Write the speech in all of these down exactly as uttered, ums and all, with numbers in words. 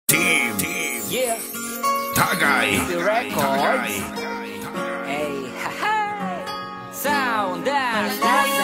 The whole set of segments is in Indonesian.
Team, Yeah, Tagay, Records. Hey, haha. Sound Dash Music.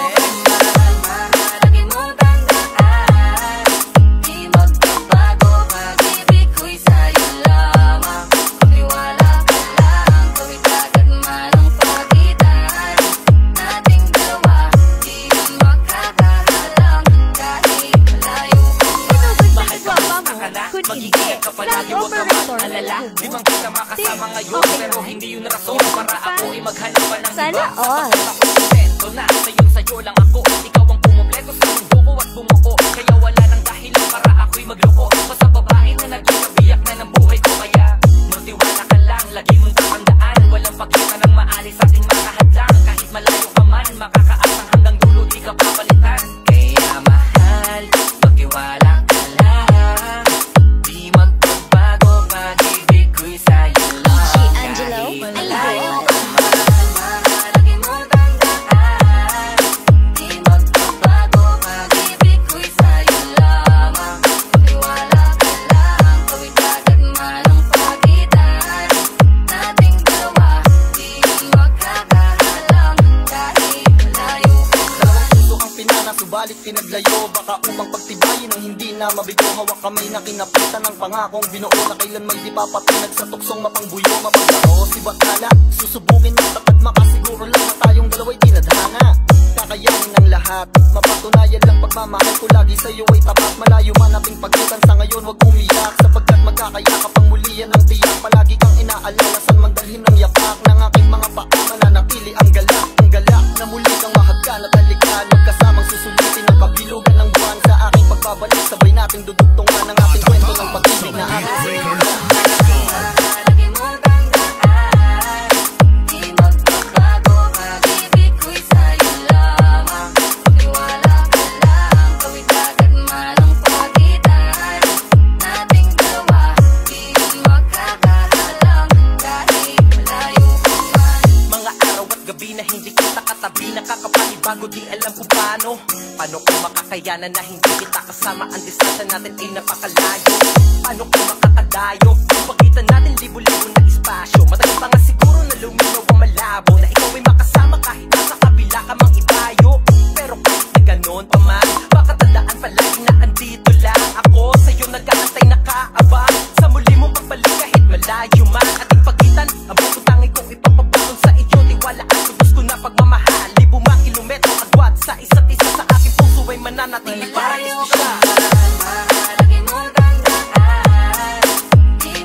Lagi mo tandaan, di magbabago, pag-ibig ko'y sa'yo lamang. Tiwala ka lang, kawit agad man ang pagitan nating dalawa, di magkakahalang kahit malayo pa man. Mahal ka mo, akala, magiging ka palagi, huwag ka mag-alala. Di bang kita makasama ngayon, pero hindi yun rason para ako ay maghanap pa ng iba. Sana all. Kontento na, sa'yo'n sa'yo lang ako. Ikaw ang pumumpleto sa mundo ko at bumuo. Kaya wala nang dahilan para ako'y magloko. Basta babae na naging kabiyak na ng buhay ko. Kaya magtiwala ka lang, lagi mong tatandaan. Walang pakita ng maalis ating makahadlang. Kahit malayo ka man, makakaasang hanggang dulo di ka papalitan. Kaya mahal, magtiwala ka lang, di magbabago, pag-ibig ko'y sa'yo lang. Si Angelo, Kahit malayo ka man. Lagi mo tandaan, di magbabago, pag-ibig ko'y sa'yo lamang. Tiwala ka lang, kawit agad man ang pagitan nating dalawa, di magkakahalang kahit malayo pa man. Dalawang puso ang pinana, subalit pinaglayo. Baka upang pagtibayin ang hindi na mabigo. Hawak kamay na kinapitan ng pangakong binuo na kailan may di papatinag sa tuksong mapangbuyo. Mapaglaro si Bathala, susubukin ng tapad, makasiguro lang na tayong dalawa'y tinadhana. Kakayanin ang lahat, mapatunayan lang pagmamahal ko lagi sa'yo ay tapat. Malayo man ating pagitan sa ngayon, wag umiyak, sapagkat magkakayakap ang mulian ng tiyak. Palagi kang inaalala, saan man dalhin ng yapak ng aking mga paa, mananatili ang galak. Ang galak na muli kang mahagkan at halikan, magkasamang susulitin ang kabilugan ng buwan. Sa aking pagbabalik, sabay nating dudugtungan ang ating kwento ng pag-ibig na aking sinulat. Lagi mo tandaan, di magbabago, pag-ibig ko'y sa'yo lamang. Tiwala ka lang, kawit agad man ang pagitan nating dalawa, di magkakahalang kahit malayo pa man. Mga araw at gabi na hindi kita katabi, nakakapanibago, di alam kung paano. Paano ko makakayanan na hindi kita kasama? Ang distansya natin ay napakalayo. Paano ko makakadayo? Yung pagitan natin libo-libo na espasyo. Matagal pa nga siguro na luminaw ang malabo, na ikaw ay makasama kahit nasa kabila ka mang ibayo. Pero kahit na ganon pa man, baka tandaan palagi na andito lang ako sa'yo, nag-aantay nakaabang sa muli mong pagbalik kahit malayo man. Ating pagitan, ang buong tangi kong ipapabuton sa iyo. Tiwala at lubos ko na pagmamahal, libo mang kilometro agwat sa isa't isa. Sa aking puso ay mananatili para isa siya. Lagi mo tandaan, di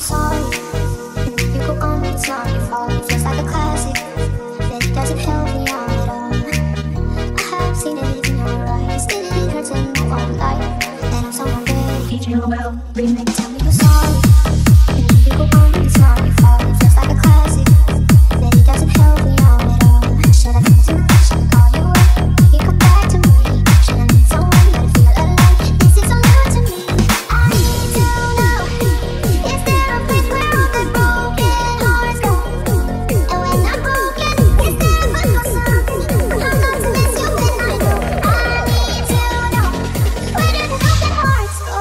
sorry. And if you go on, it's not your fault. It feels like a classic that doesn't help me out at all. I have seen it in your eyes. Did it hurt to know I'm lying? And I'm someone better. Teach me well, remake, tell me you're sorry. And if you go on, it's not your fault. It feels like a classic that it doesn't help me out at all. Should I come to? Should I call you up? You come back to me. Should I need someone that I feel alive? This is so new to me. I need to know. Is there a place where all the broken hearts go? And when I'm broken, is there a fun for something? I'm not to miss you when I go. I need to know. Where do the broken hearts go?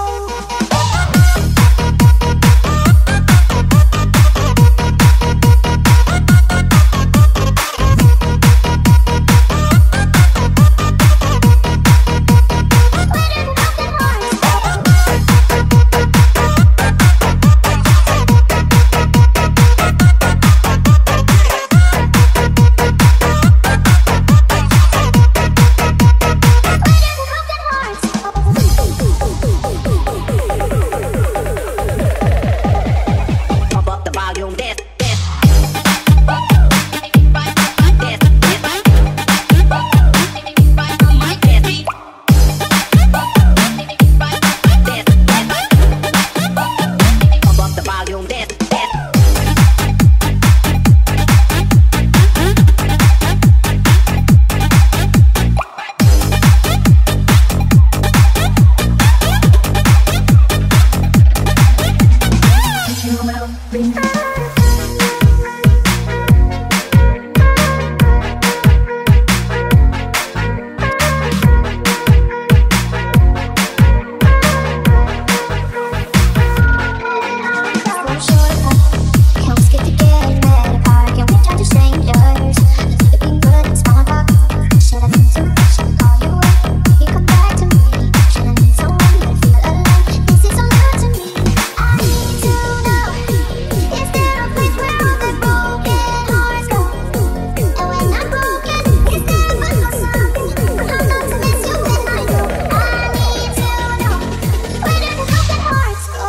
Pump up the volume, this, this. Pump up the volume, this, this. We're short enough. Can't we skip to getting mad apart? Can we turn to strangers? Let's keep it being good and small talk. Should I come to? Should I call you up? You come back to me. Should I need someone that I feel alive? This is so new to me. I need to know. Is there a place where all the broken hearts go? And when I'm broken, is there a fun for something? I'm not to miss you when I go. I need to know. Where do the broken hearts go?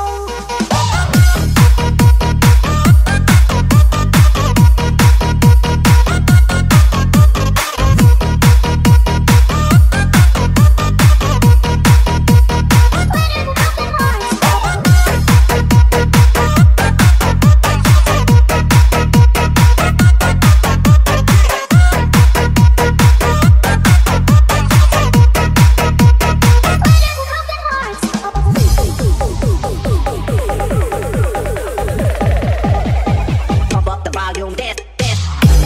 Pump up the volume, this, this.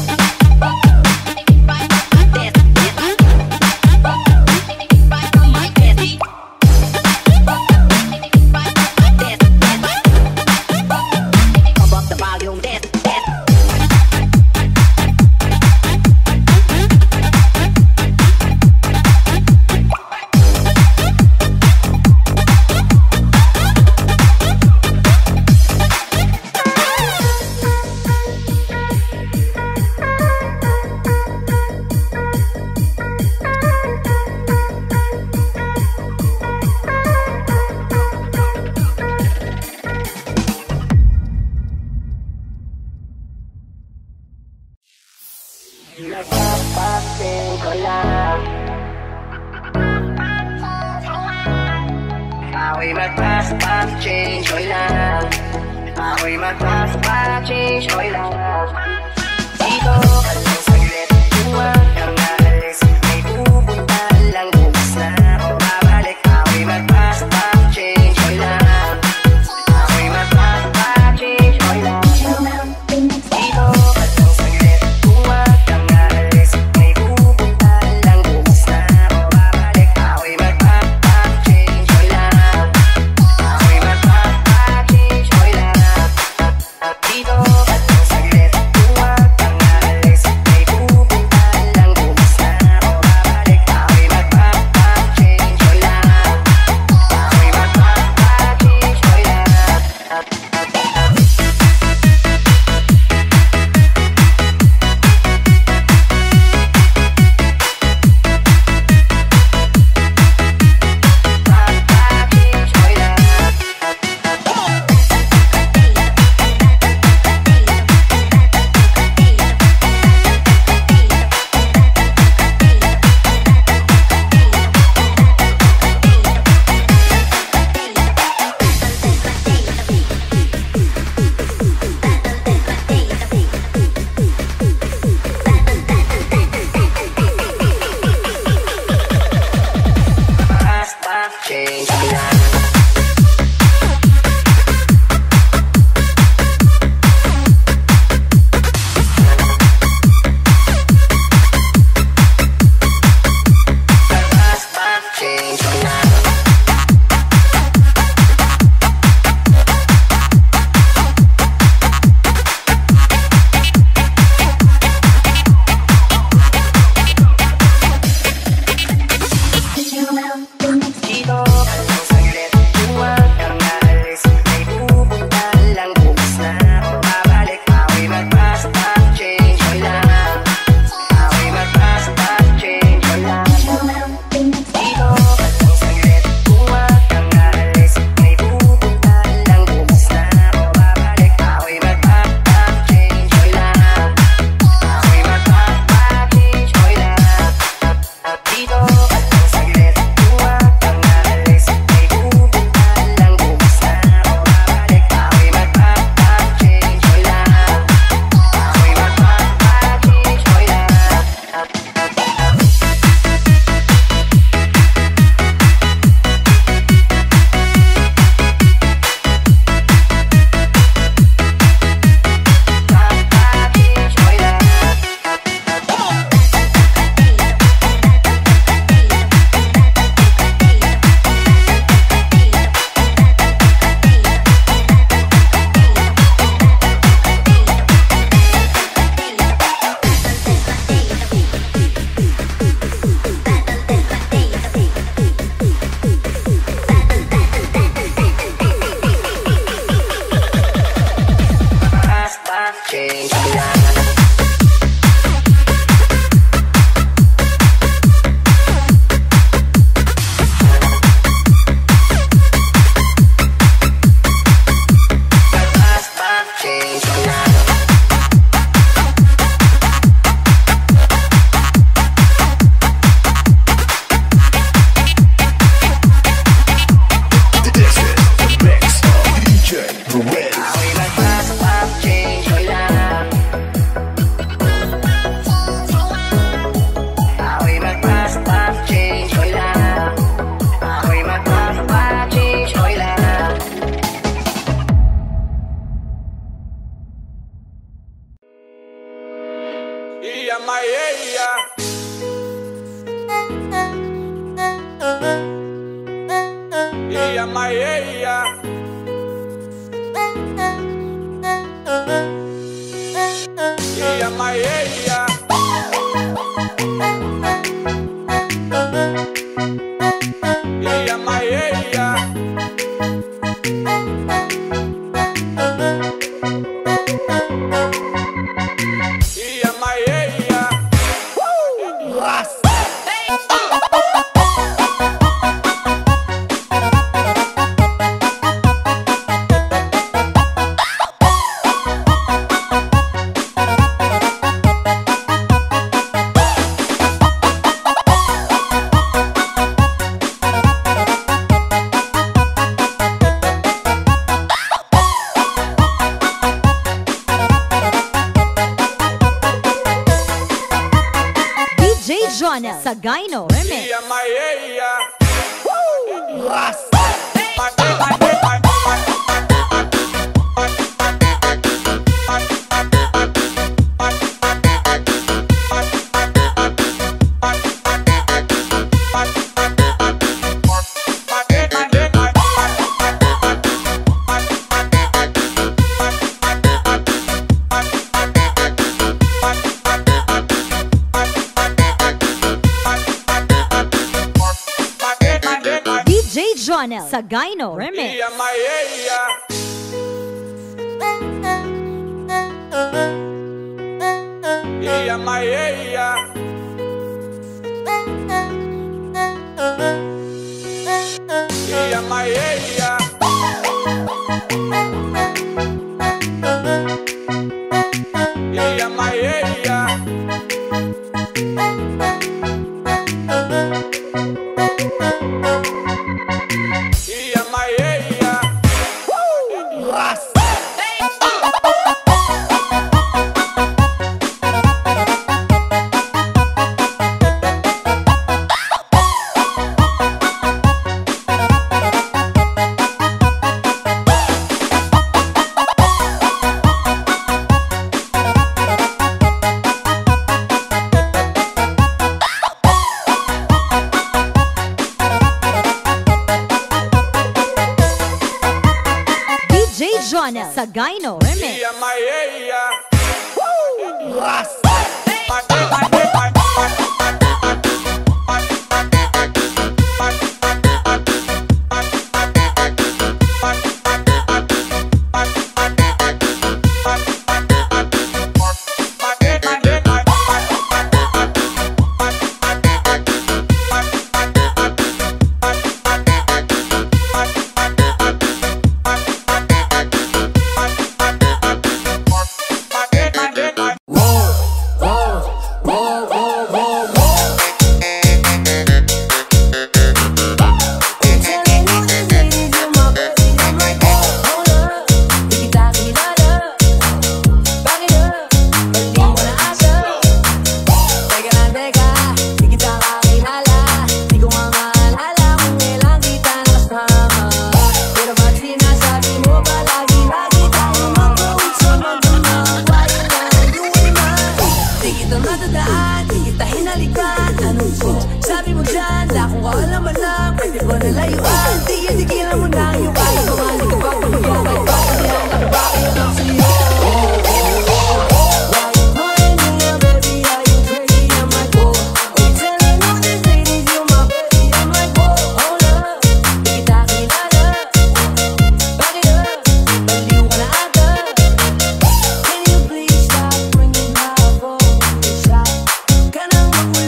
Pump up the volume, this, this. Nagpapasin ko lang. Ako'y magpas-pa-change ko lang. Ako'y magpas-pa-change ko lang. Dito ka lang saglit, huwag kang aalis. May pupunta lang, bukas na ako babalik. Ako'y magpas-pa-change ko lang. Ako'y magpas-pa-change ko lang. Dito ka lang saglit, huwag kang aalis. May pupunta lang, bukas na ako babalik. Ako'y magpa-pa-change ko lang. Ako'y magpa-pa-change ko lang. Dito ka lang saglit, huwag kang aalis. May pupunta lang, dito ka lang saglit. Huwag kang aalis, may pupunta lang bukas na ako babalik. Ako'y magpapag-change mo lang. Ako'y magpapag-change mo lang. Change me lang. Change me lang. This is the mix of D J Ruel. Ako'y magpapag-change mo lang. Ako'y magpapag-change mo lang. Ako'y magpapag-change mo lang. Iya Maia. Iya Maia. Iya Maia. Iya Maia. Iya Maia. D J Jonel Sagayno Remix. Iya Maia. D J Jonel Sagayno Remix. Iya Maia. Iya Maia. Iya Maia. Iya Maia. Iya Maia. D J Jonel Sagayno Remix. Iya Maia. Whoa, whoa, whoa, whoa. Titigilan mo na yung kaya kumali ka pa kung yan ay papayahan na bakit lang sa'yo.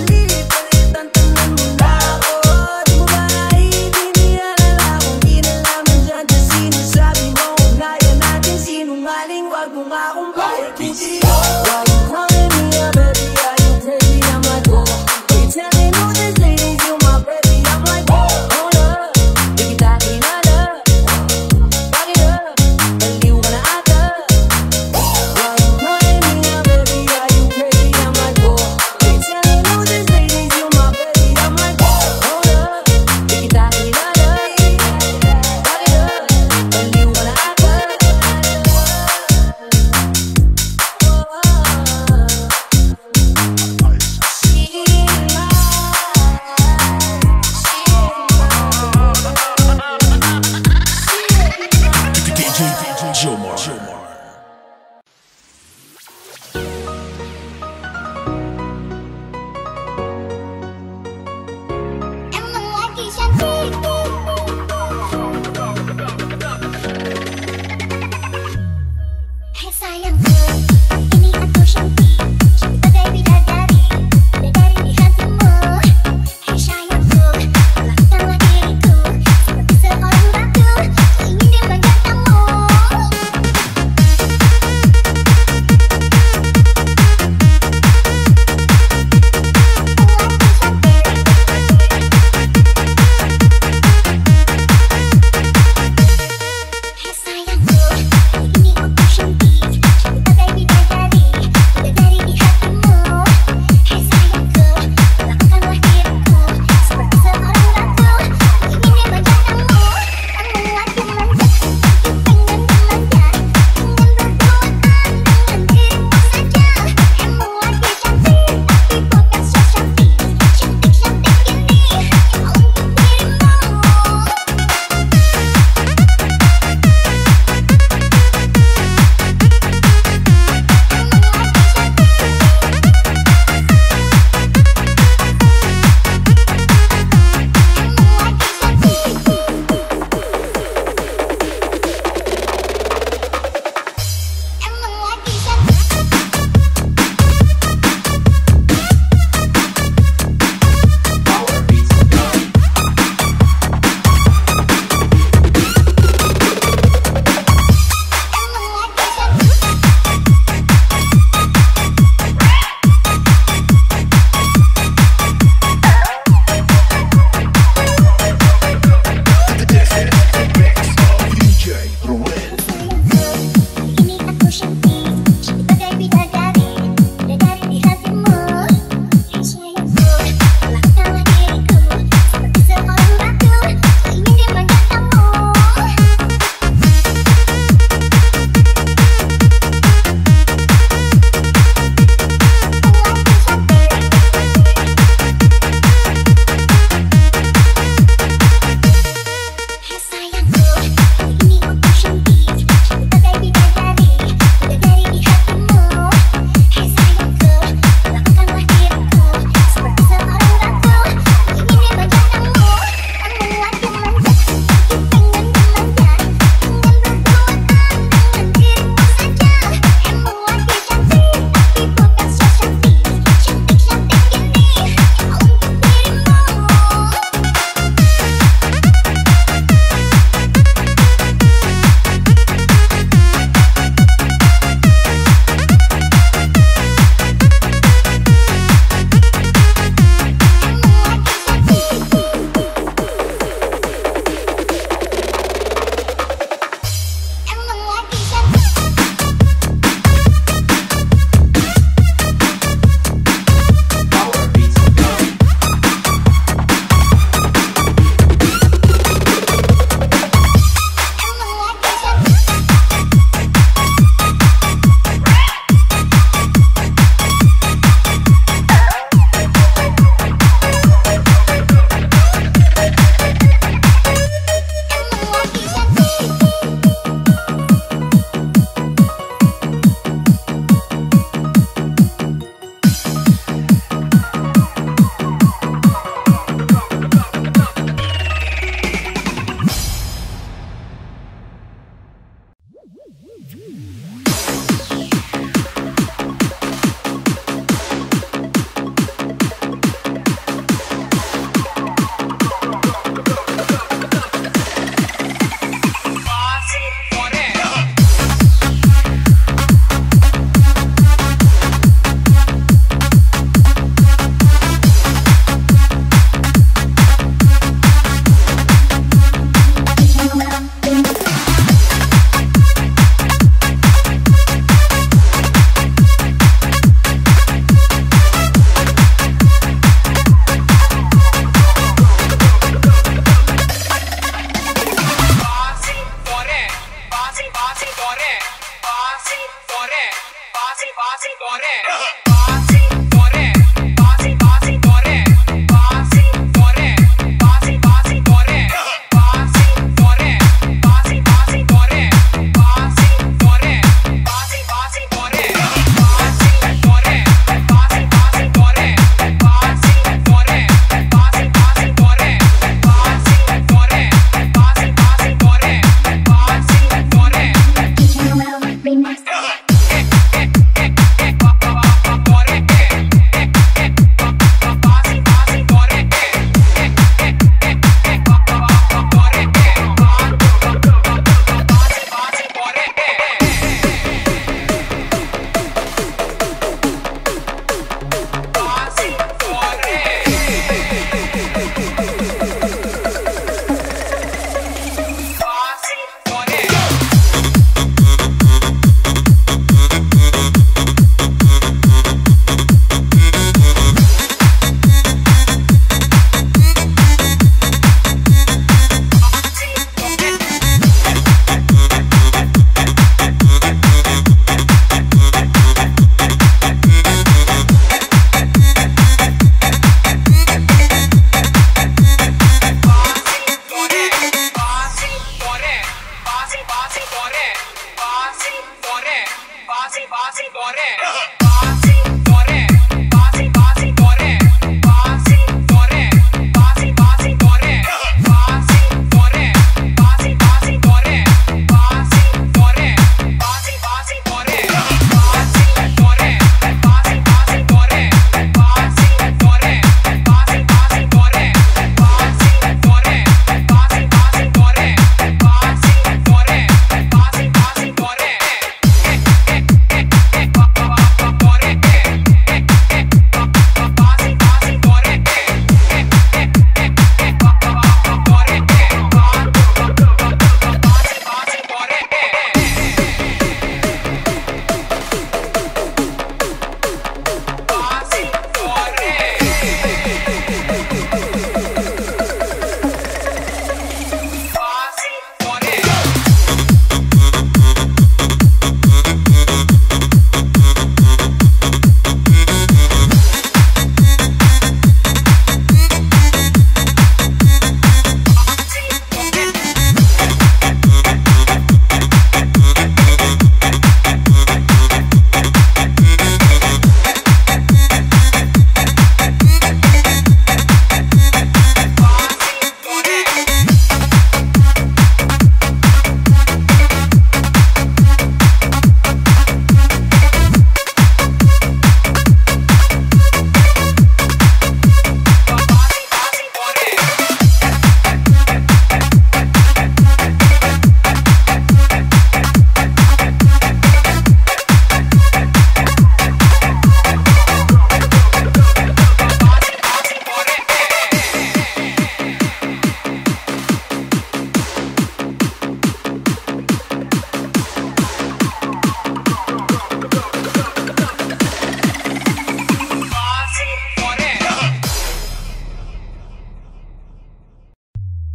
Di mo ba naiintindihan na lang kung di na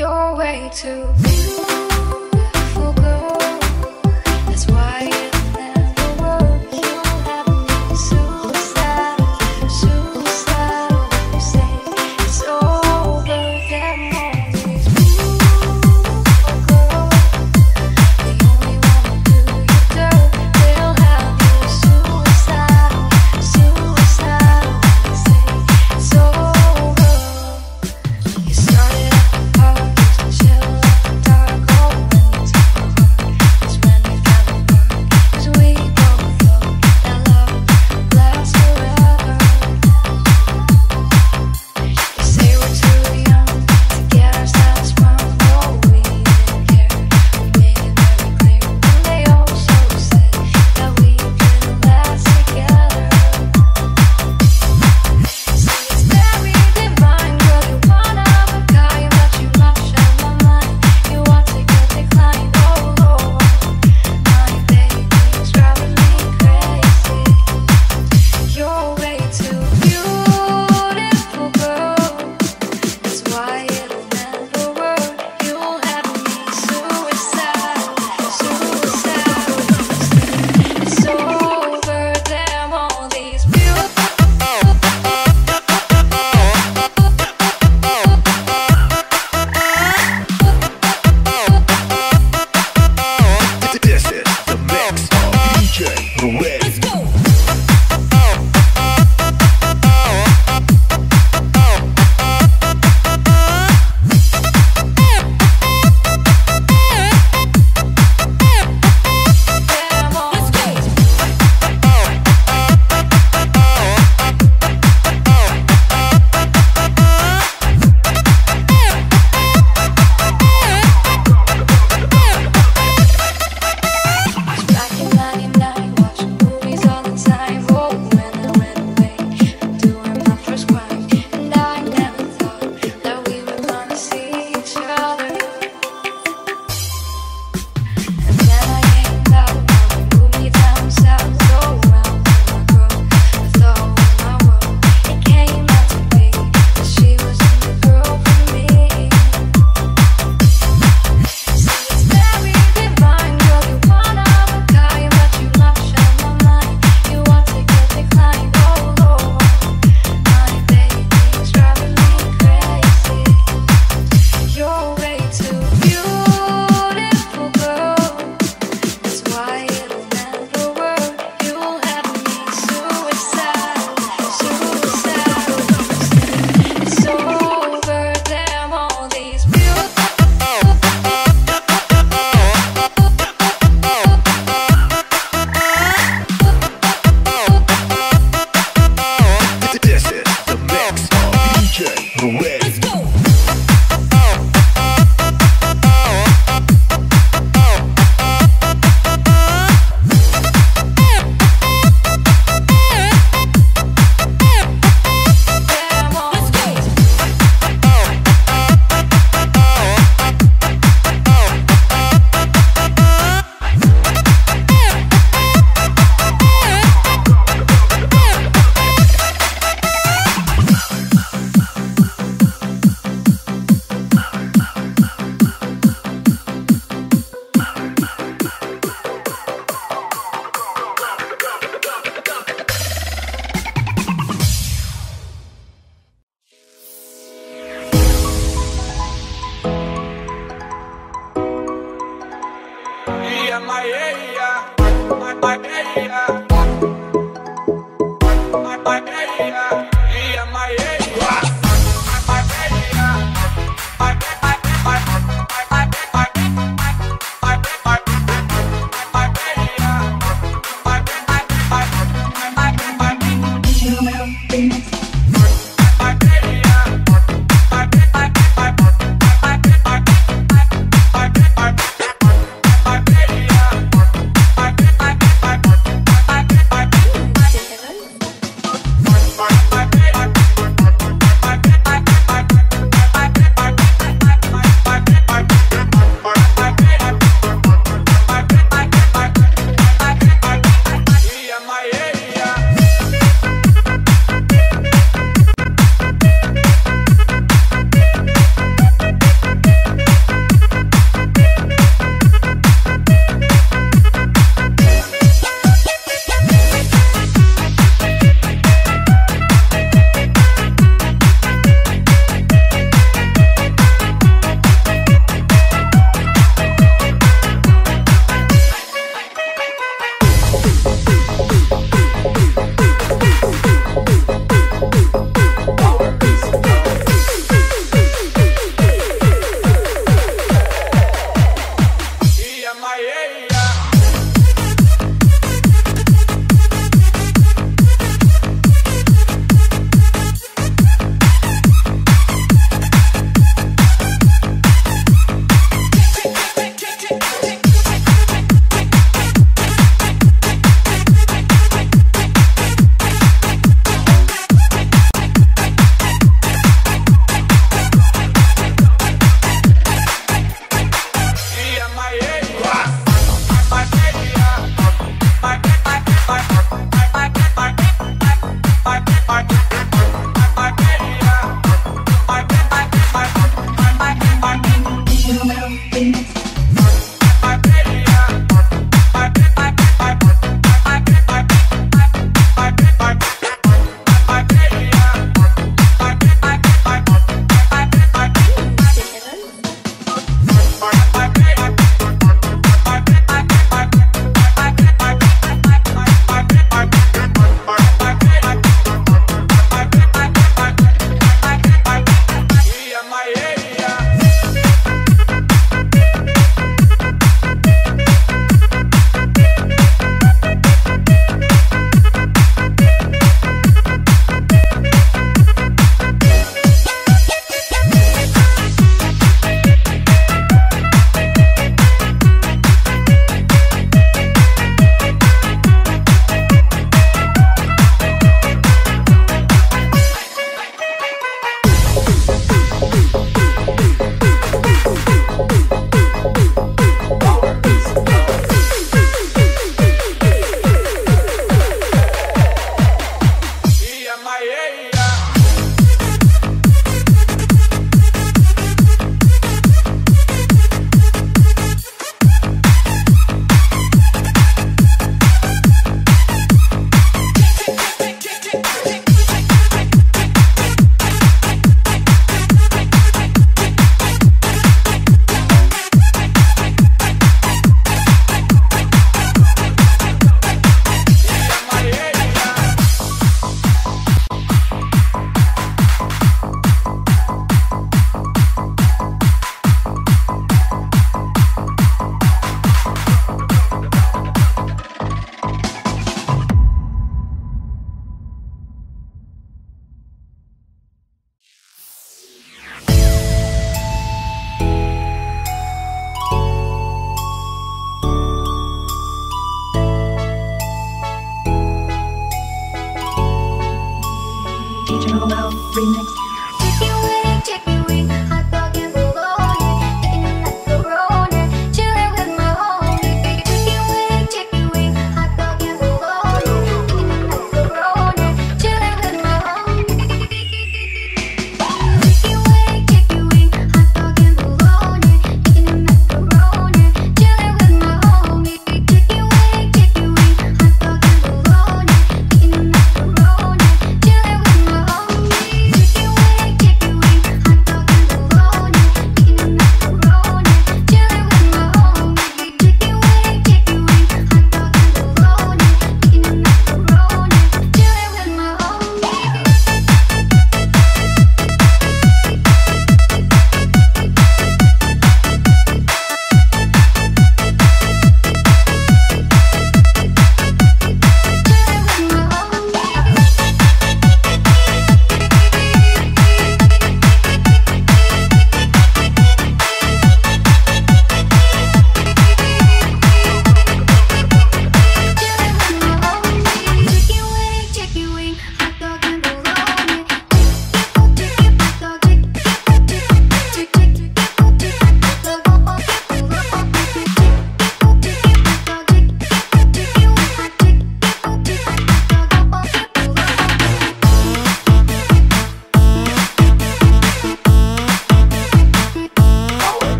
You're way too beautiful, girl. That's why it never works. You'll have me suicidal, suicidal. You say it's over, that morning. Beautiful girl, the only one who do you dirt. They'll have you suicidal, suicidal. You say it's over. You started at the park, chill at the dark.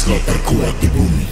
Mahasiswa terkuat di bumi.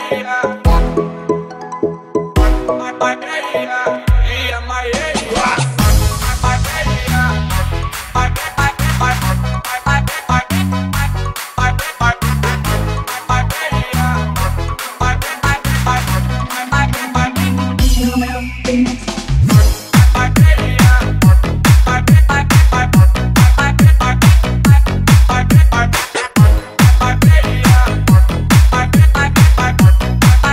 Bye.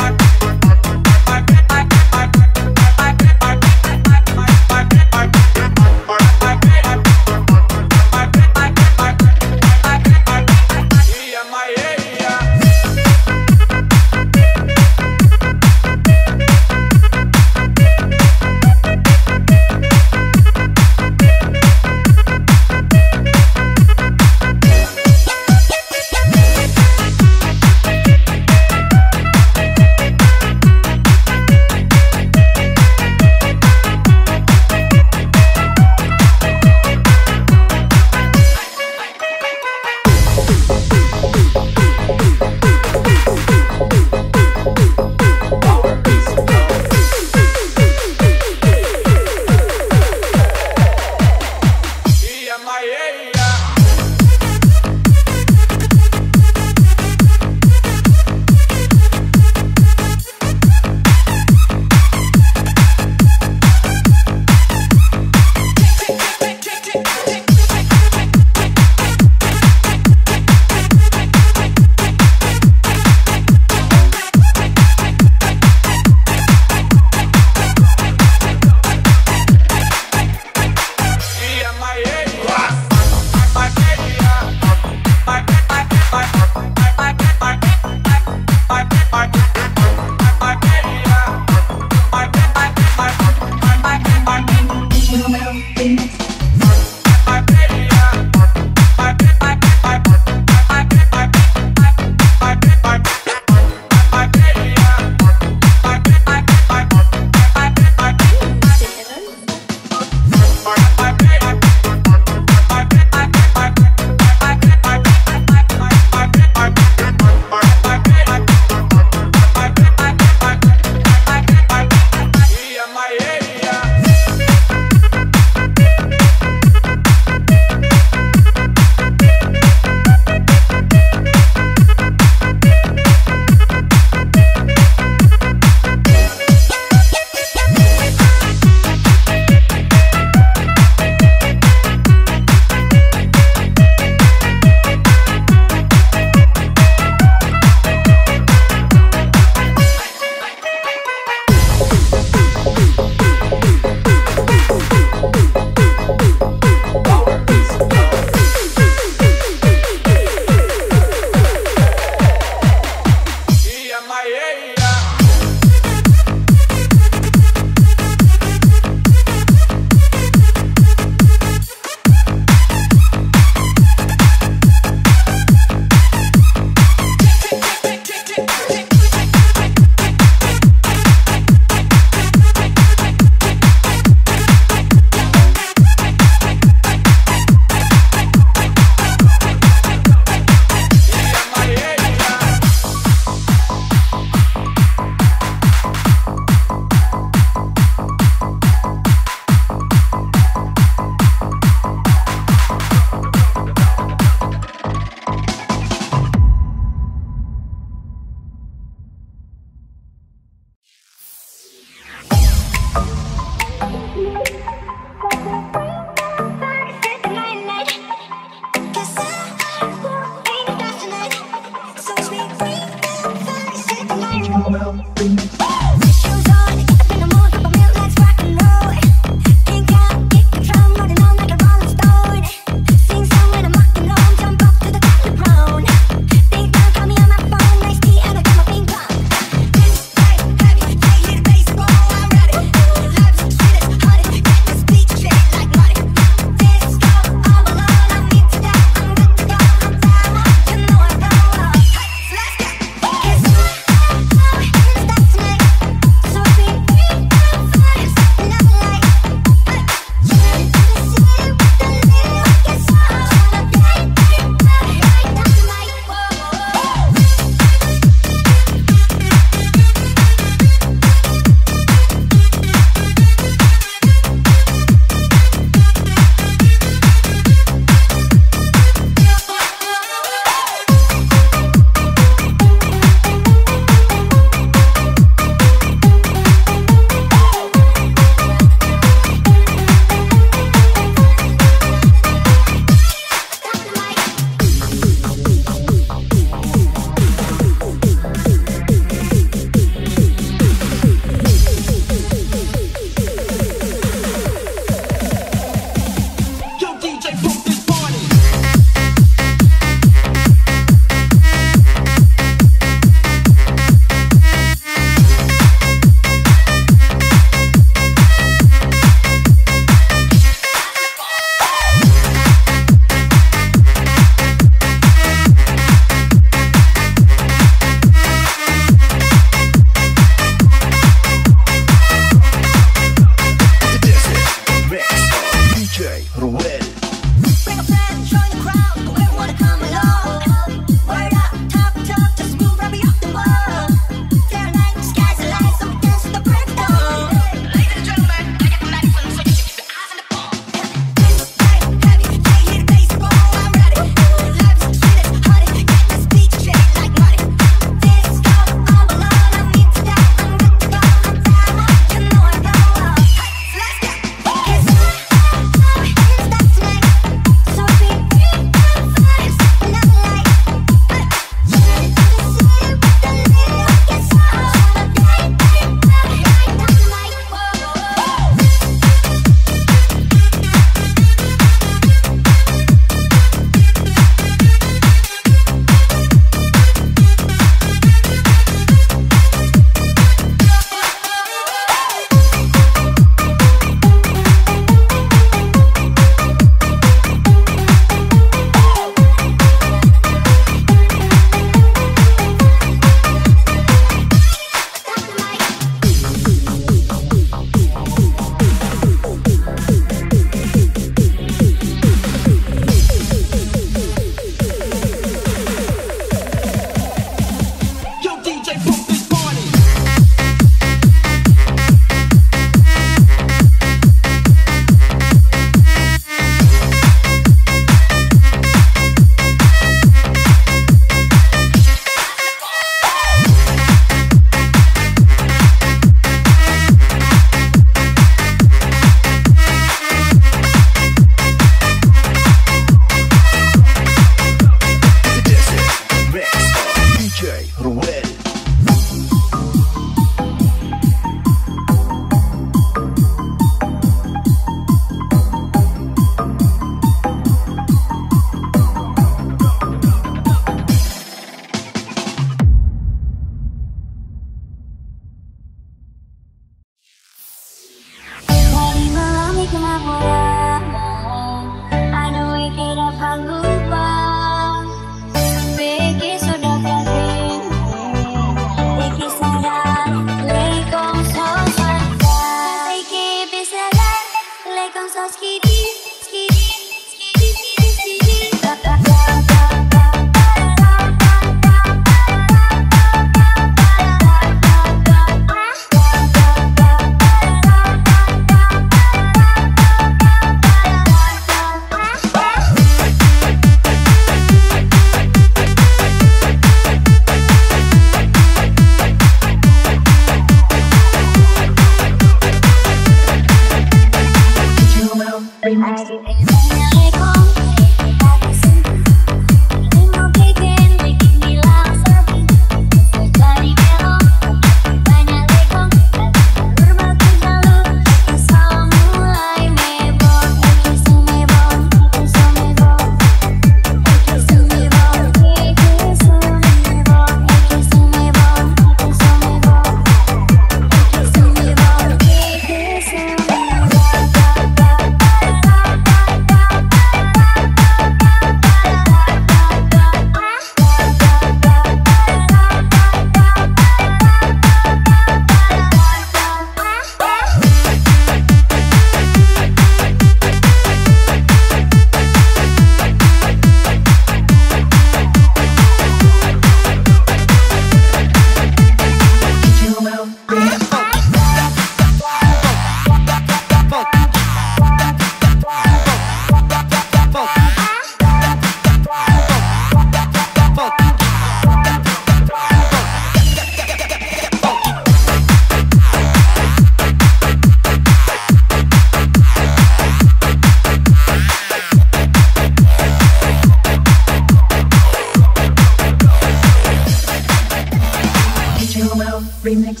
Remix.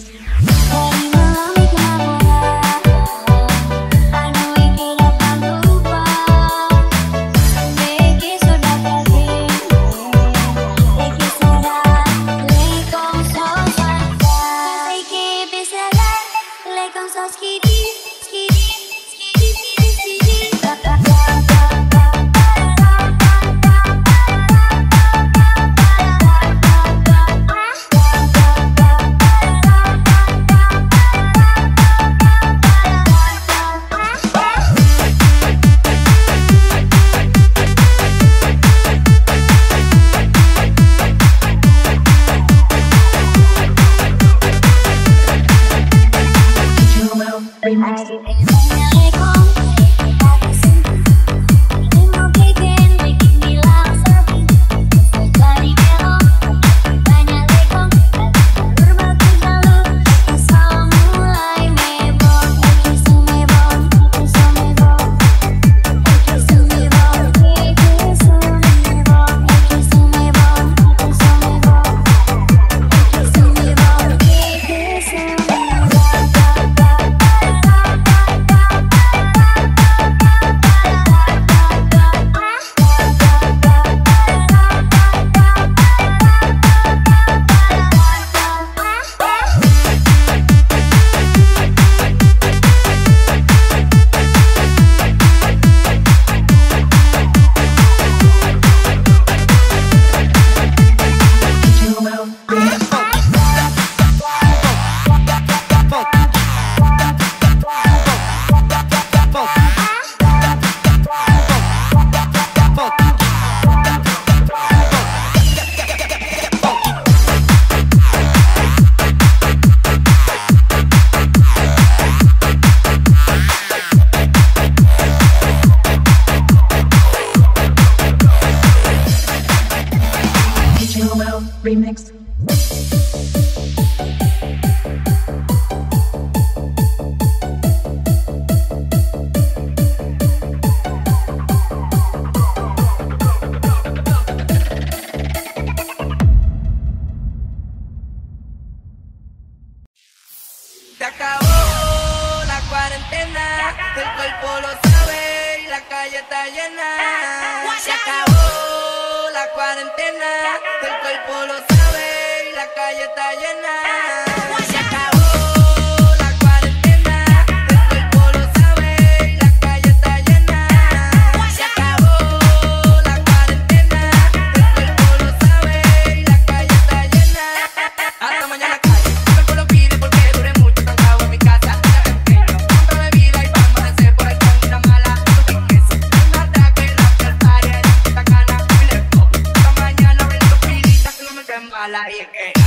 Remix. Se acabó la cuarentena, el cuerpo lo sabe y la calle está llena. Se acabó la cuarentena, el cuerpo lo sabe y la calle está llena. Se acabó la cuarentena, el cuerpo lo sabe y la calle está llena. Se acabó la cuarentena, el cuerpo lo sabe y la calle está llena. Hasta mañana calle, el cuerpo lo pide porque duré mucho cansado en mi casa. Ya pequeño, compra bebida y vamos a hacer por ahí con una mala. Un queso, un ataque, la party, esta cana y le pop. Esta mañana abriendo pilitas que no me queden mala y es que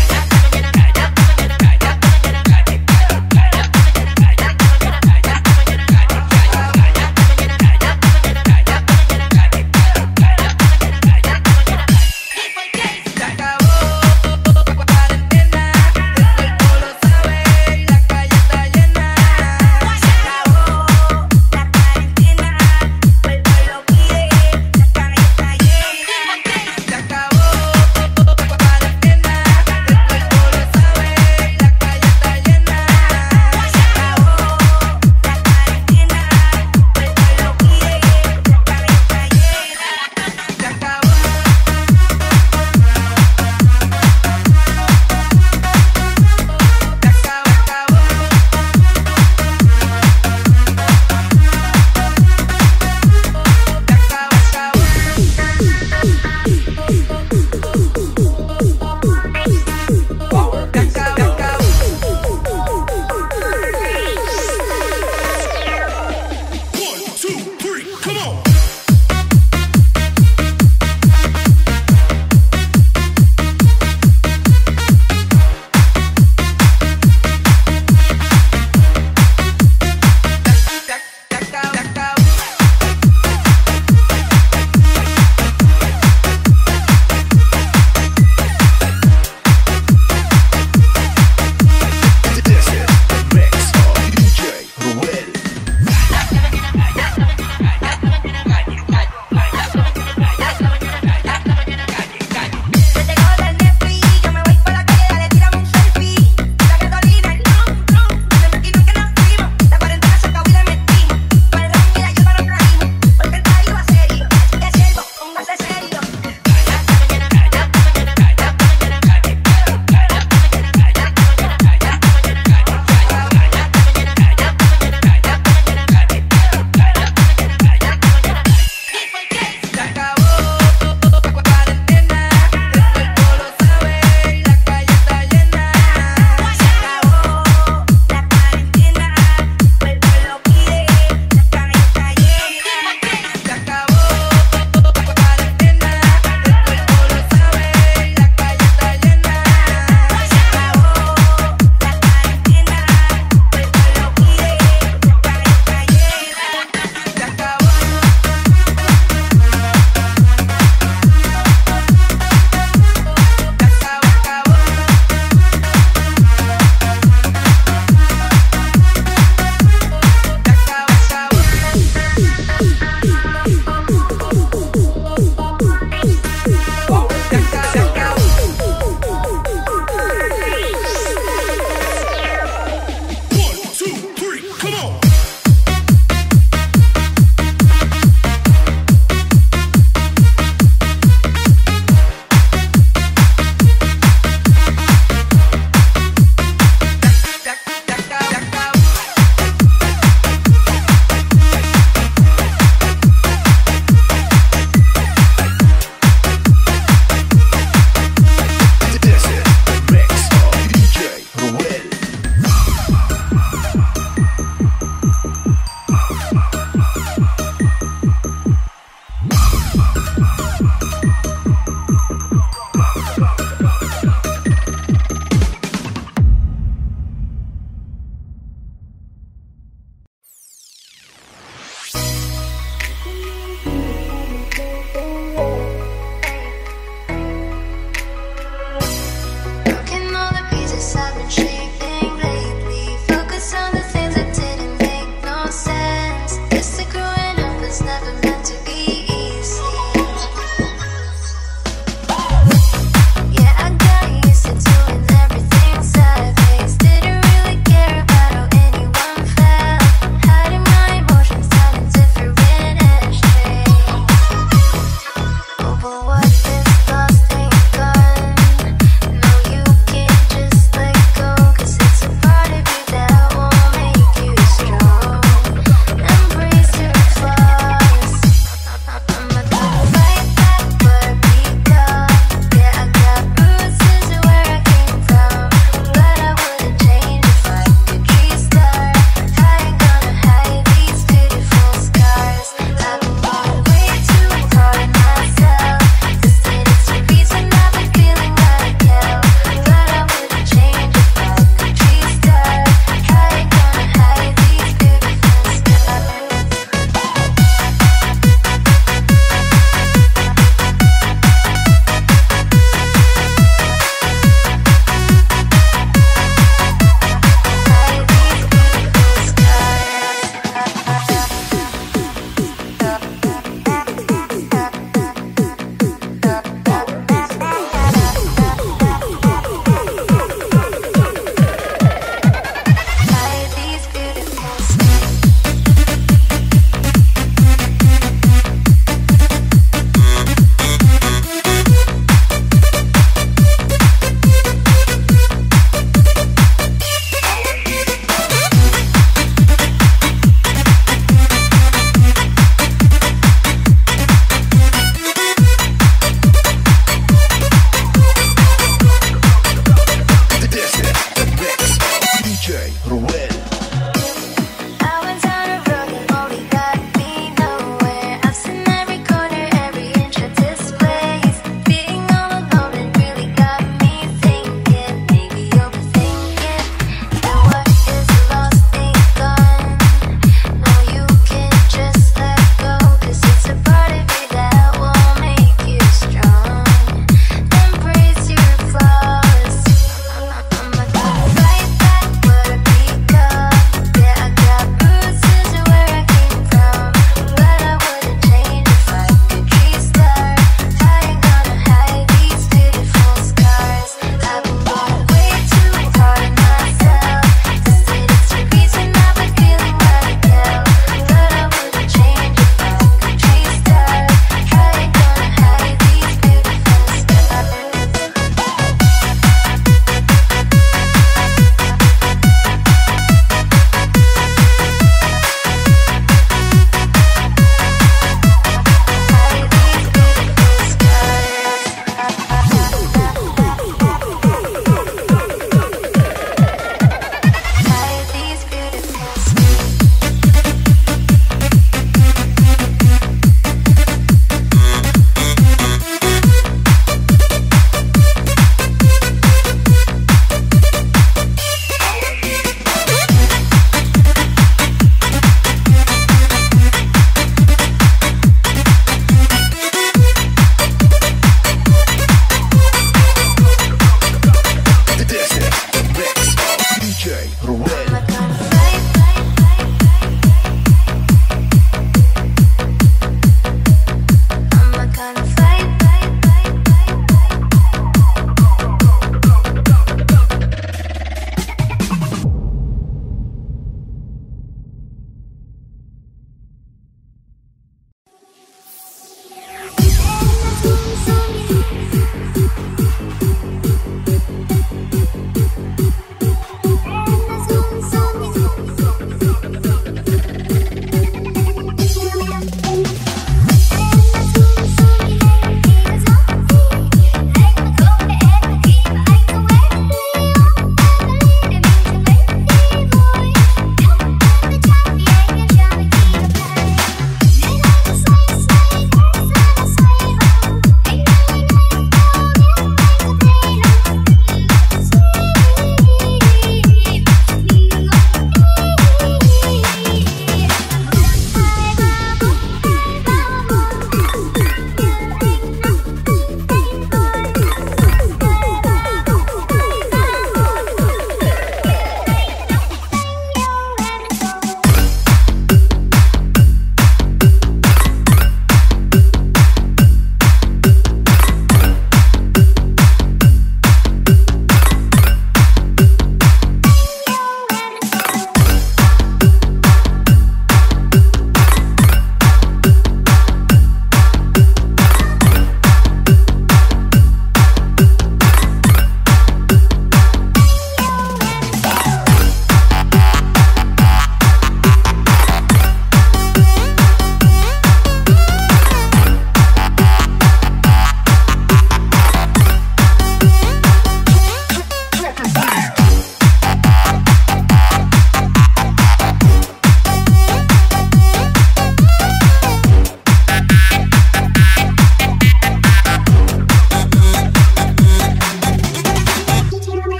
We'll be right back.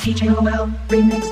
D J Noel Remix.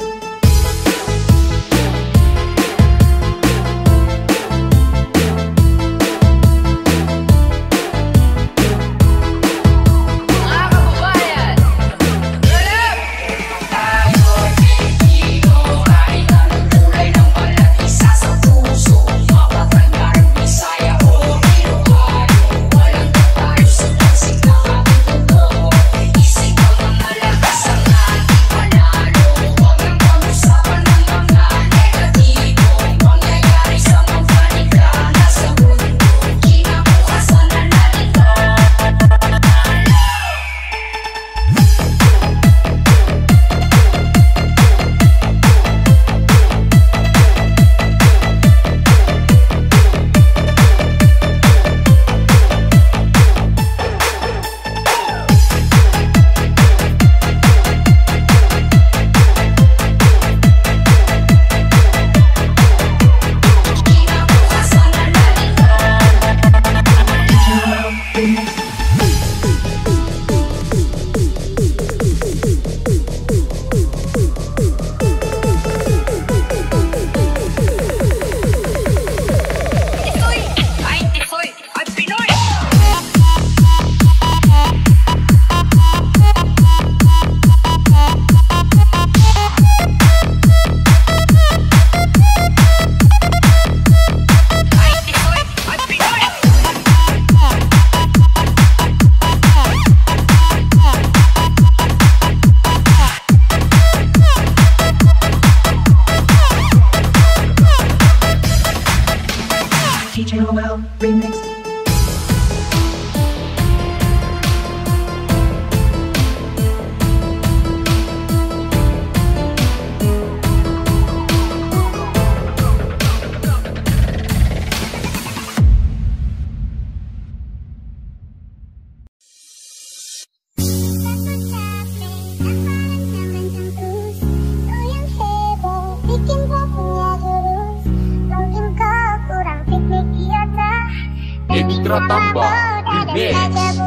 D J Noel Remix. Ekstra tambah remix.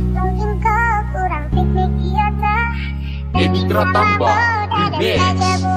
Ekstra tambah remix.